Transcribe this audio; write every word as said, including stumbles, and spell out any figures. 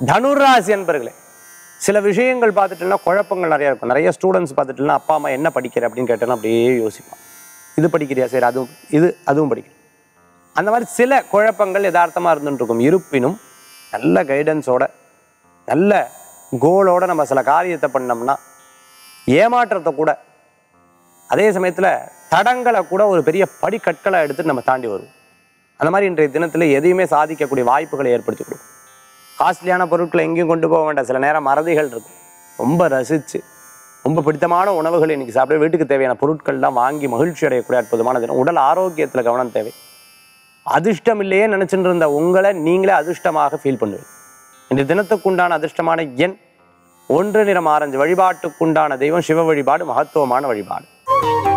தனுராசி என்பர்களே, சில விஷயங்கள் பார்த்துட்டுனா குழப்பங்கள் நிறையா இருக்கும். நிறைய ஸ்டூடெண்ட்ஸ் பார்த்துட்டுனா அப்பா அம்மா என்ன படிக்கிற அப்படின்னு கேட்டோன்னா அப்படியே யோசிப்பான். இது படிக்கிறியா, சரி அதுவும் இது அதுவும் படிக்கிறேன். அந்த மாதிரி சில குழப்பங்கள் யதார்த்தமாக இருந்துட்டு இருக்கும். இருப்பினும் நல்ல கைடன்ஸோட நல்ல கோலோட நம்ம சில காரியத்தை பண்ணோம்னா ஏமாற்றத்தை கூட, அதே சமயத்தில் தடங்களை கூட ஒரு பெரிய படிக்கற்களை எடுத்துட்டு நம்ம தாண்டி வருவோம். அந்த மாதிரி இன்றைய தினத்தில் எதையுமே சாதிக்கக்கூடிய வாய்ப்புகளை ஏற்படுத்தி கொடுக்கும். காஸ்ட்லியான பொருட்களை எங்கேயும் கொண்டு போக வேண்டாம். சில நேரம் மறதிகள் இருக்கும். ரொம்ப ரசித்து ரொம்ப பிடித்தமான உணவுகள் இன்றைக்கி சாப்பிட, வீட்டுக்கு தேவையான பொருட்கள்லாம் வாங்கி மகிழ்ச்சி அடையக்கூடிய அற்புதமான தினம். உடல் ஆரோக்கியத்தில் கவனம் தேவை. அதிர்ஷ்டம் இல்லையே நினச்சிட்டு இருந்த உங்களை நீங்களே அதிர்ஷ்டமாக ஃபீல் பண்ணுவீங்க. இந்த தினத்துக்குண்டான அதிர்ஷ்டமான எண் ஒன்று, நிறம் ஆரஞ்சு. வழிபாட்டுக்குண்டான தெய்வம் சிவ வழிபாடு, மகத்துவமான வழிபாடு.